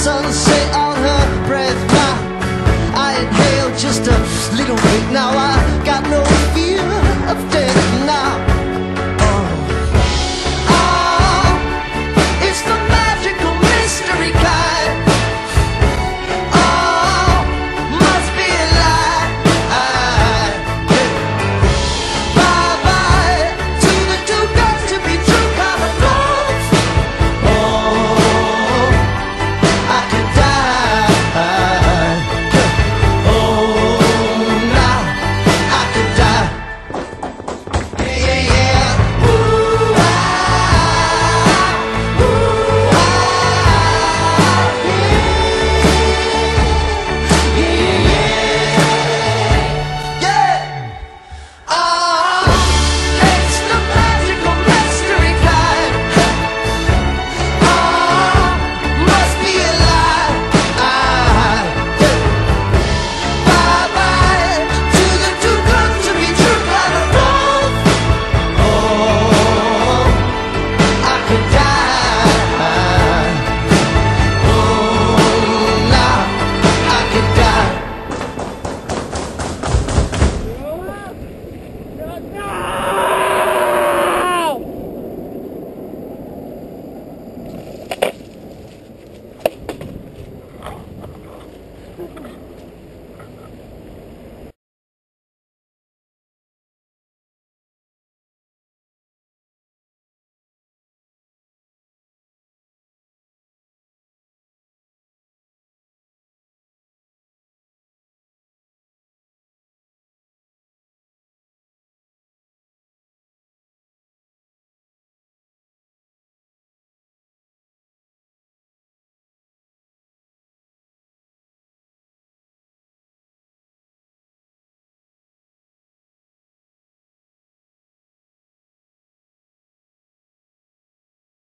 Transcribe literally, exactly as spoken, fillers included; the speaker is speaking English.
sunset on her breath. Now I inhale just a little bit. Now I got no fear of death now. Oh, oh, it's the magical mystery kind. Oh, must be a lie. Bye bye to the too good to be true kind of love. Oh, I could die. Oh, now I could die. Yeah, yeah, yeah. Ooh, ah, ooh, ah, yeah, yeah, yeah, yeah. Ah, it's the magical mystery kind. Ah, must be a lie. Bye bye to the too good to be true kind of love. Oh, I could die. Oh, now I could die. No!